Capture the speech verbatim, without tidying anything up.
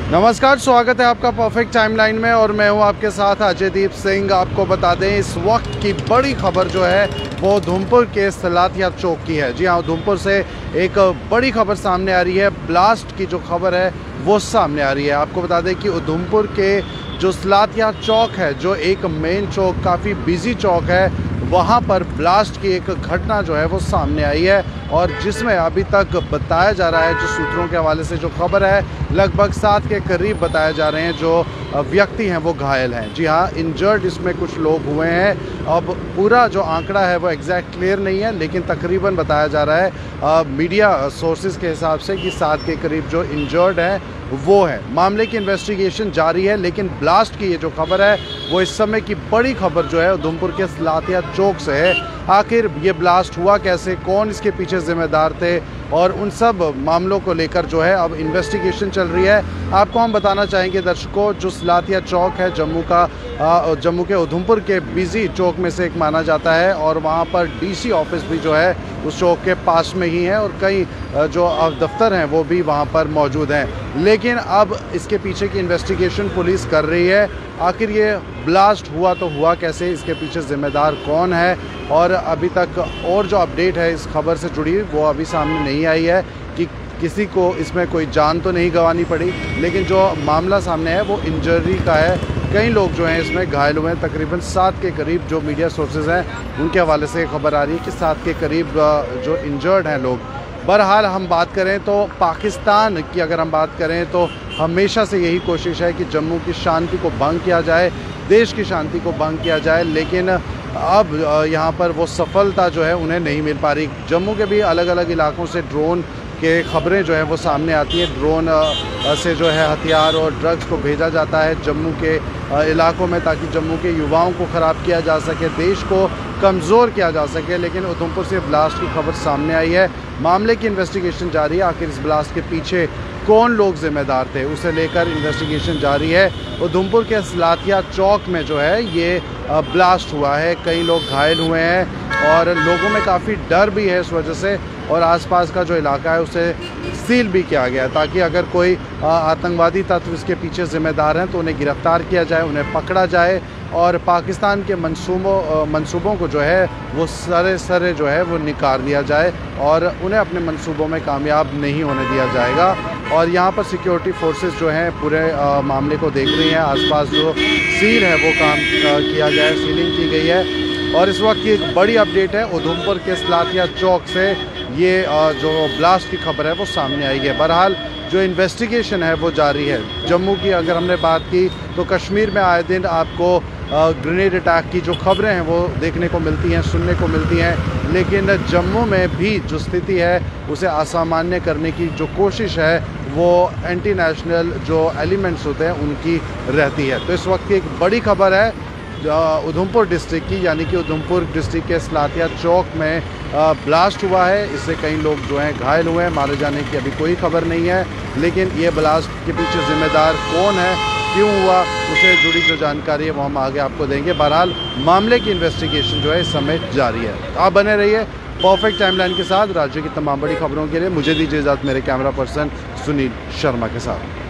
नमस्कार, स्वागत है आपका परफेक्ट टाइमलाइन में और मैं हूं आपके साथ अजयदीप सिंह। आपको बता दें इस वक्त की बड़ी खबर जो है वो उधमपुर के सलातिया चौक की है। जी हां, उधमपुर से एक बड़ी खबर सामने आ रही है। ब्लास्ट की जो खबर है वो सामने आ रही है। आपको बता दें कि उधमपुर के जो सलातिया चौक है, जो एक मेन चौक, काफ़ी बिजी चौक है, वहाँ पर ब्लास्ट की एक घटना जो है वो सामने आई है और जिसमें अभी तक बताया जा रहा है, जो सूत्रों के हवाले से जो खबर है, लगभग सात के करीब बताए जा रहे हैं जो व्यक्ति हैं वो घायल हैं। जी हाँ, इंजर्ड इसमें कुछ लोग हुए हैं। अब पूरा जो आंकड़ा है वो एग्जैक्ट क्लियर नहीं है, लेकिन तकरीबन बताया जा रहा है आ, मीडिया सोर्सेज के हिसाब से कि सात के करीब जो इंजर्ड हैं वो है। मामले की इन्वेस्टिगेशन जारी है, लेकिन ब्लास्ट की ये जो खबर है वो इस समय की बड़ी खबर जो है उधमपुर के सलातिया चौक से है। आखिर ये ब्लास्ट हुआ कैसे, कौन इसके पीछे जिम्मेदार थे, और उन सब मामलों को लेकर जो है अब इन्वेस्टिगेशन चल रही है। आपको हम बताना चाहेंगे दर्शकों, जो सलातिया चौक है जम्मू का, जम्मू के उधमपुर के बिजी चौक में से एक माना जाता है और वहाँ पर डीसी ऑफिस भी जो है उस चौक के पास में ही है और कई जो दफ्तर हैं वो भी वहाँ पर मौजूद हैं। लेकिन अब इसके पीछे की इन्वेस्टिगेशन पुलिस कर रही है। आखिर ये ब्लास्ट हुआ तो हुआ कैसे, इसके पीछे ज़िम्मेदार कौन है, और अभी तक और जो अपडेट है इस खबर से जुड़ी वो अभी सामने नहीं आई है कि किसी को इसमें कोई जान तो नहीं गंवानी पड़ी, लेकिन जो मामला सामने है वो इंजरी का है। कई लोग जो हैं इसमें घायल हुए हैं। तकरीबन सात के करीब जो मीडिया सोर्सेज हैं उनके हवाले से खबर आ रही है कि सात के करीब जो इंजर्ड हैं लोग। बहरहाल हम बात करें तो पाकिस्तान की अगर हम बात करें तो हमेशा से यही कोशिश है कि जम्मू की शांति को भंग किया जाए, देश की शांति को भंग किया जाए, लेकिन अब यहाँ पर वो सफलता जो है उन्हें नहीं मिल पा रही। जम्मू के भी अलग अलग इलाकों से ड्रोन के खबरें जो हैं वो सामने आती हैं। ड्रोन से जो है हथियार और ड्रग्स को भेजा जाता है जम्मू के इलाकों में ताकि जम्मू के युवाओं को ख़राब किया जा सके, देश को कमज़ोर किया जा सके। लेकिन उधमपुर से ब्लास्ट की खबर सामने आई है। मामले की इन्वेस्टिगेशन जारी है। आखिर इस ब्लास्ट के पीछे कौन लोग ज़िम्मेदार थे उसे लेकर इन्वेस्टिगेशन जारी है। उधमपुर के सलातिया चौक में जो है ये ब्लास्ट हुआ है, कई लोग घायल हुए हैं और लोगों में काफ़ी डर भी है इस वजह से, और आसपास का जो इलाका है उसे सील भी किया गया है ताकि अगर कोई आतंकवादी तत्व इसके पीछे ज़िम्मेदार हैं तो उन्हें गिरफ़्तार किया जाए, उन्हें पकड़ा जाए और पाकिस्तान के मंसूबों मंसूबों को जो है वो सरे सरे जो है वो निकाल दिया जाए और उन्हें अपने मंसूबों में कामयाब नहीं होने दिया जाएगा। और यहाँ पर सिक्योरिटी फोर्सेस जो हैं पूरे आ, मामले को देख रही हैं। आसपास जो सील है वो काम आ, किया गया है, सीलिंग की गई है। और इस वक्त की एक बड़ी अपडेट है उधमपुर के सलातिया चौक से, ये आ, जो ब्लास्ट की खबर है वो सामने आई है। बहरहाल जो इन्वेस्टिगेशन है वो जारी है। जम्मू की अगर हमने बात की तो कश्मीर में आए दिन आपको ग्रेनेड अटैक की जो खबरें हैं वो देखने को मिलती हैं, सुनने को मिलती हैं, लेकिन जम्मू में भी जो स्थिति है उसे असामान्य करने की जो कोशिश है वो एंटी नेशनल जो एलिमेंट्स होते हैं उनकी रहती है। तो इस वक्त की एक बड़ी खबर है उधमपुर डिस्ट्रिक्ट की, यानी कि उधमपुर डिस्ट्रिक्ट के सलातिया चौक में ब्लास्ट हुआ है। इससे कई लोग जो हैं घायल हुए हैं। मारे जाने की अभी कोई खबर नहीं है, लेकिन ये ब्लास्ट के पीछे ज़िम्मेदार कौन है, क्यों हुआ, उसे जुड़ी जो जानकारी है वो हम आगे आपको देंगे। बहरहाल मामले की इन्वेस्टिगेशन जो है इस समय जारी है। आप बने रहिए परफेक्ट टाइमलाइन के साथ। राज्य की तमाम बड़ी खबरों के लिए मुझे दीजिए इजाज़त मेरे कैमरा पर्सन सुनील शर्मा के साथ।